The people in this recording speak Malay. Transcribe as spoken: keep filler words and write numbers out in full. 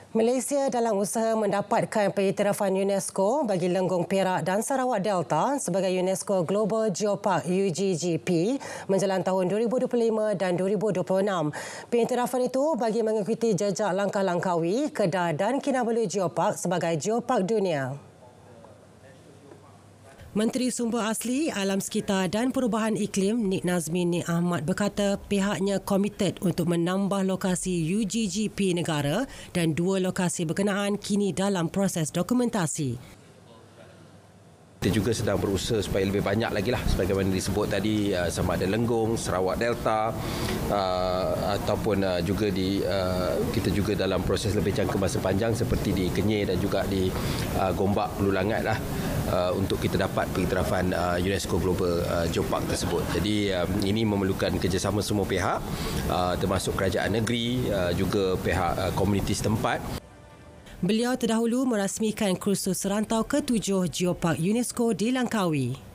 Malaysia dalam usaha mendapatkan pengiktirafan UNESCO bagi Lenggong Perak dan Sarawak Delta sebagai UNESCO Global Geopark U G G P menjelang tahun dua ribu dua puluh lima dan dua ribu dua puluh enam. Pengiktirafan itu bagi mengikuti jejak langkah Langkawi, Kedah dan Kinabalu Geopark sebagai Geopark Dunia. Menteri Sumber Asli, Alam Sekitar dan Perubahan Iklim Nik Nazmi Nik Ahmad berkata pihaknya komited untuk menambah lokasi U G G P negara dan dua lokasi berkenaan kini dalam proses dokumentasi. Kita juga sedang berusaha supaya lebih banyak lagi lah sebagaimana disebut tadi, sama ada Lenggong, Sarawak Delta uh, ataupun uh, juga di uh, kita juga dalam proses lebih jangka masa panjang seperti di Kenyir dan juga di uh, Gombak, Hulu Langat lah uh, untuk kita dapat pengiktirafan uh, UNESCO Global uh, Geopark tersebut. Jadi uh, ini memerlukan kerjasama semua pihak uh, termasuk kerajaan negeri, uh, juga pihak uh, komuniti setempat. Beliau terdahulu merasmikan kursus serantau ketujuh Geopark UNESCO di Langkawi.